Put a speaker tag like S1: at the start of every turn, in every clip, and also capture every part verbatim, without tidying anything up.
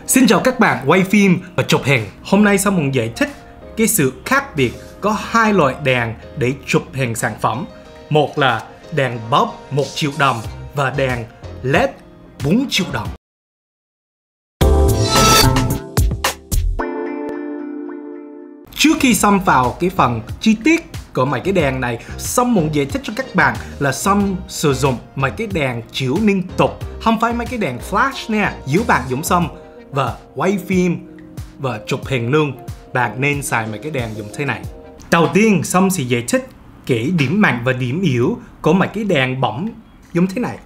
S1: Xin chào các bạn quay phim và chụp hình. Hôm nay Sâm muốn giải thích cái sự khác biệt có hai loại đèn để chụp hình sản phẩm. Một là đèn bulb một triệu đồng và đèn led bốn triệu đồng. Trước khi Sâm vào cái phần chi tiết của mấy cái đèn này, Sâm muốn giải thích cho các bạn là Sâm sử dụng mấy cái đèn chiếu liên tục, không phải mấy cái đèn flash nha. Nếu bạn dùng Sâm và quay phim và chụp hình luôn, bạn nên xài mấy cái đèn dùng thế này. Đầu tiên, Sâm sẽ giải thích cái điểm mạnh và điểm yếu của mấy cái đèn bóng giống thế này.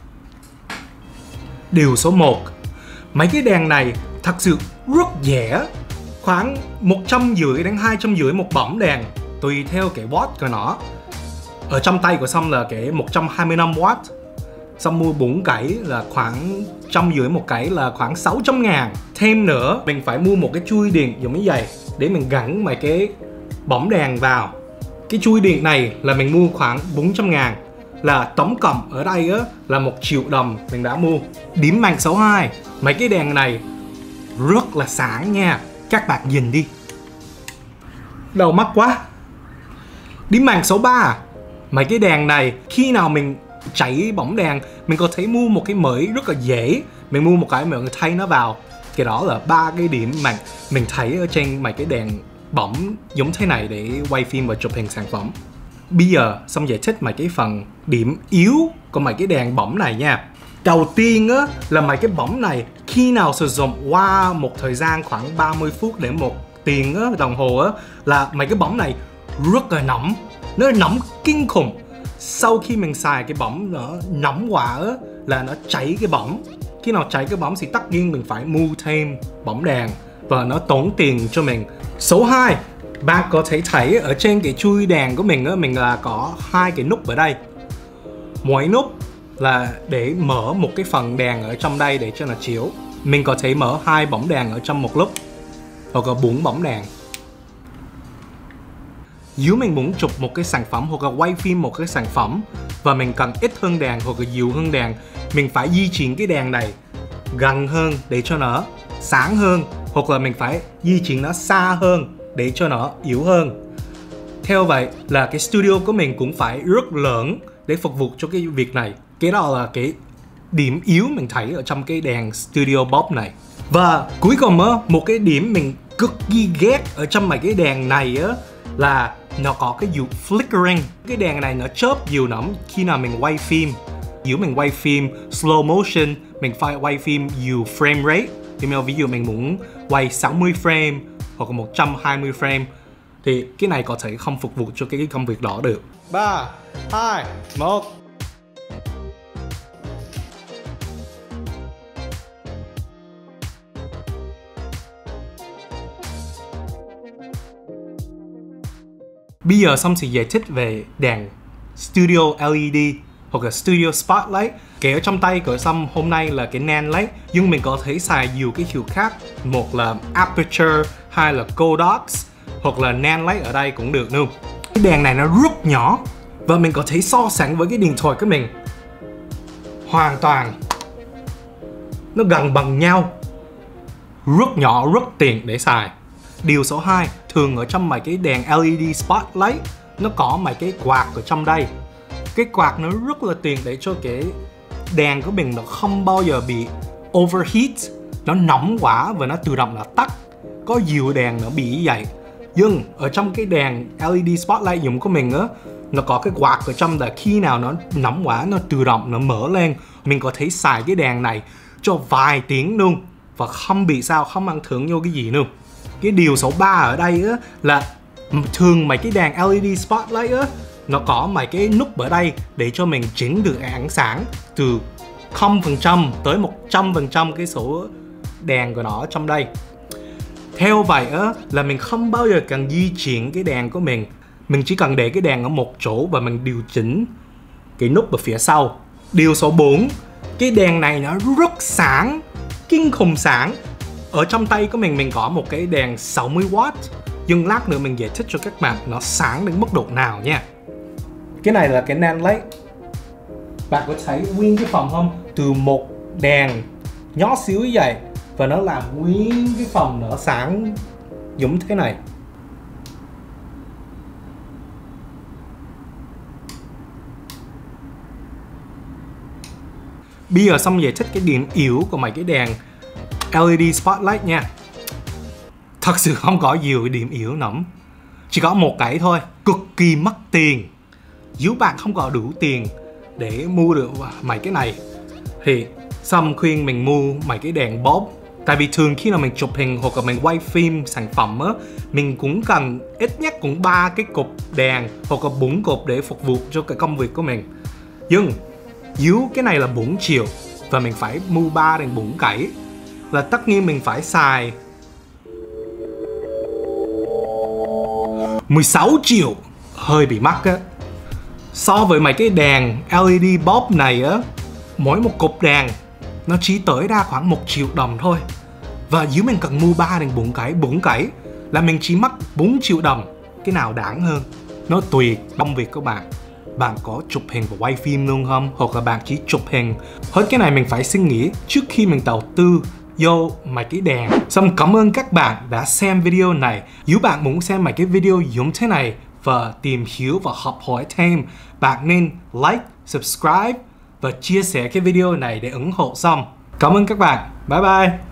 S1: Điều số một, mấy cái đèn này thật sự rất rẻ, khoảng một trăm rưỡi đến hai trăm rưỡi một bóng đèn, tùy theo cái watt của nó. Ở trong tay của Sâm là cái một trăm hai mươi lăm watt. Sâm mua bốn cái là khoảng trăm rưỡi một cái là khoảng sáu trăm ngàn. Thêm nữa, mình phải mua một cái chui điện giống như vậy để mình gắn mấy cái bóng đèn vào. Cái chui điện này là mình mua khoảng bốn trăm ngàn. Là tổng cộng ở đây á, là một triệu đồng mình đã mua. Điểm mạnh số hai, mấy cái đèn này rất là sáng nha. Các bạn nhìn đi, đầu mắt quá. Điểm mạnh số ba, mấy cái đèn này khi nào mình cháy bóng đèn, mình có thể mua một cái mới rất là dễ. Mình mua một cái mình thay nó vào. Cái đó là ba cái điểm mạnh mình thấy ở trên mấy cái đèn bóng giống thế này để quay phim và chụp hình sản phẩm. Bây giờ Sâm giải thích mấy cái phần điểm yếu của mấy cái đèn bóng này nha. Đầu tiên á, là mấy cái bóng này khi nào sử dụng qua một thời gian khoảng ba mươi phút đến một tiếng á, đồng hồ á, là mấy cái bóng này rất là nóng. Nó nóng kinh khủng. Sau khi mình xài cái bóng nó nóng quá á, là nó cháy cái bóng. Khi nào cháy cái bóng thì tất nhiên mình phải mua thêm bóng đèn và nó tốn tiền cho mình. Số hai, bạn có thể thấy ở trên cái chui đèn của mình á, mình là có hai cái nút ở đây. Mỗi nút là để mở một cái phần đèn ở trong đây để cho nó chiếu. Mình có thể mở hai bóng đèn ở trong một lúc, hoặc là bốn bóng đèn. Nếu mình muốn chụp một cái sản phẩm hoặc là quay phim một cái sản phẩm và mình cần ít hơn đèn hoặc là nhiều hơn đèn, mình phải di chuyển cái đèn này gần hơn để cho nó sáng hơn, hoặc là mình phải di chuyển nó xa hơn để cho nó yếu hơn. Theo vậy là cái studio của mình cũng phải rất lớn để phục vụ cho cái việc này. Cái đó là cái điểm yếu mình thấy ở trong cái đèn studio bulb này. Và cuối cùng á, một cái điểm mình cực kỳ ghét ở trong mấy cái đèn này á, là nó có cái vụ flickering. Cái đèn này nó chớp nhiều lắm khi nào mình quay phim. Nếu mình quay phim slow motion, mình phải quay phim nhiều frame rate. Thì ví dụ mình muốn quay sáu mươi frame hoặc là một trăm hai mươi frame, thì cái này có thể không phục vụ cho cái công việc đó được. Ba, hai, một. Bây giờ Sâm sẽ giải thích về đèn Studio lờ e đê hoặc là Studio Spotlight. Cái ở trong tay của Sâm hôm nay là cái Nan Light, nhưng mình có thể xài nhiều cái hiệu khác. Một là Aperture, hai là Godox, hoặc là Nan Light ở đây cũng được luôn. Cái đèn này nó rất nhỏ và mình có thể so sánh với cái điện thoại của mình. Hoàn toàn nó gần bằng nhau. Rất nhỏ, rất tiện để xài. Điều số hai, thường ở trong mấy cái đèn lờ e đê Spotlight nó có mấy cái quạt ở trong đây. Cái quạt nó rất là tiện để cho cái đèn của mình nó không bao giờ bị overheat, nó nóng quá và nó tự động là tắt. Có nhiều đèn nó bị vậy. Nhưng ở trong cái đèn lờ e đê Spotlight dùng của mình á, nó có cái quạt ở trong là khi nào nó nóng quá nó tự động nó mở lên. Mình có thể xài cái đèn này cho vài tiếng luôn và không bị sao, không ảnh hưởng vô cái gì luôn. Cái điều số ba ở đây á, là thường mấy cái đèn lờ e đê Spotlight á, nó có mấy cái nút ở đây để cho mình chỉnh được ánh sáng từ không phần trăm tới một trăm phần trăm cái số đèn của nó trong đây. Theo vậy á, là mình không bao giờ cần di chuyển cái đèn của mình. Mình chỉ cần để cái đèn ở một chỗ và mình điều chỉnh cái nút ở phía sau. Điều số bốn, cái đèn này nó rất sáng, kinh khủng sáng. Ở trong tay của mình, mình có một cái đèn sáu mươi watt. Nhưng lát nữa mình giải thích cho các bạn nó sáng đến mức độ nào nha. Cái này là cái Nan Light. Bạn có thấy nguyên cái phòng không? Từ một đèn nhỏ xíu như vậy và nó làm nguyên cái phòng nó sáng giống thế này. Bây giờ xong giải thích cái điểm yếu của mấy cái đèn lờ e đê spotlight nha. Thật sự không có nhiều cái điểm yếu lắm, chỉ có một cái thôi, cực kỳ mắc tiền. Nếu bạn không có đủ tiền để mua được mấy cái này thì Sâm khuyên mình mua mấy cái đèn bob. Tại vì thường khi mà mình chụp hình hoặc là mình quay phim sản phẩm á, mình cũng cần ít nhất cũng ba cái cục đèn hoặc là bốn cục để phục vụ cho cái công việc của mình. Nhưng nếu cái này là bốn triệu và mình phải mua ba đến bốn cái, là tất nhiên mình phải xài mười sáu triệu, hơi bị mắc á. So với mấy cái đèn lờ e đê bob này á, mỗi một cục đèn nó chỉ tới ra khoảng một triệu đồng thôi. Và nếu mình cần mua ba đến bốn cái, bốn cái là mình chỉ mất bốn triệu đồng. Cái nào đáng hơn? Nó tùy công việc của bạn. Bạn có chụp hình và quay phim luôn không? Hoặc là bạn chỉ chụp hình? Hết cái này mình phải suy nghĩ trước khi mình đầu tư vô mấy cái đèn. Xong cảm ơn các bạn đã xem video này. Nếu bạn muốn xem mấy cái video giống thế này và tìm hiểu và học hỏi thêm, bạn nên like, subscribe và chia sẻ cái video này để ủng hộ Sâm. Cảm ơn các bạn. Bye bye.